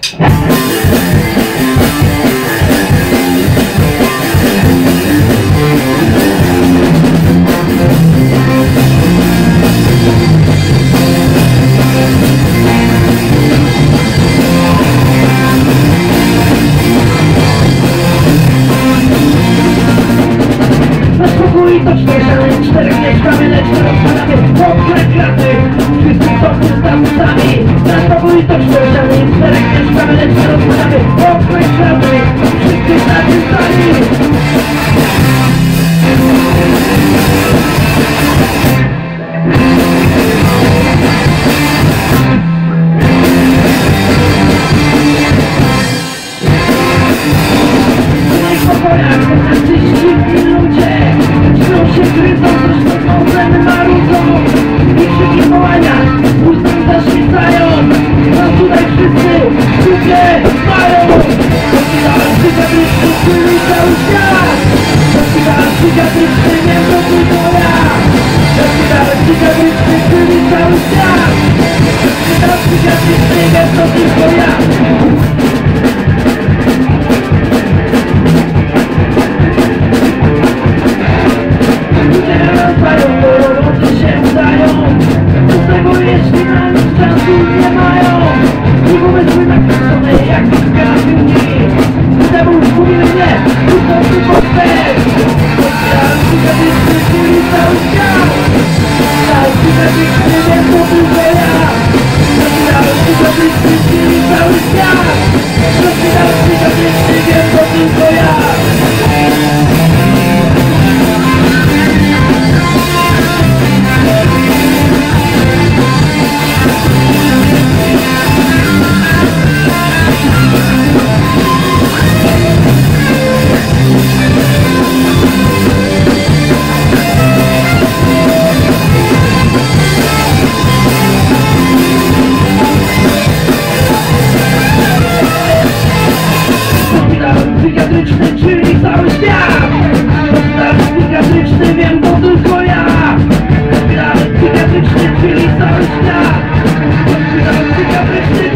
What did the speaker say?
To śmieszamy, czterech mieszkamy, lecz nie rozpadamy mokre kraty. Wszyscy są stawcami. Na pokój to śmieszamy, czterech mieszkamy, lecz nie rozpadamy mokre kraty. Wszyscy stawcami. Gryzą, zresztą nosem marudzą i krzyki wołania ustem zaświecają. No tutaj wszyscy ludzie mają. Rozpitałem psychiatryczny, czyli cały świat. Rozpitałem psychiatryczny, nie to tylko ja. Rozpitałem psychiatryczny, czyli cały świat. Rozpitałem psychiatryczny, nie to tylko ja. Jeśli na nic czasu nie mają i umysły nakręcone jak kamieni. Temu już mówimy nie, to tylko chcesz. Rozpitałem psychiatryczny, czyli cały świat. Rozpitałem psychiatryczny, nie to tylko ja. Rozpitałem psychiatryczny, czyli cały świat. Rozpitałem psychiatryczny, nie to tylko ja. Psychiatryczny, czyli cały świat. Rozpitałem psychiatryczny, wiem to tylko ja. Rozpitałem psychiatryczny, czyli cały świat. Rozpitałem psychiatryczny,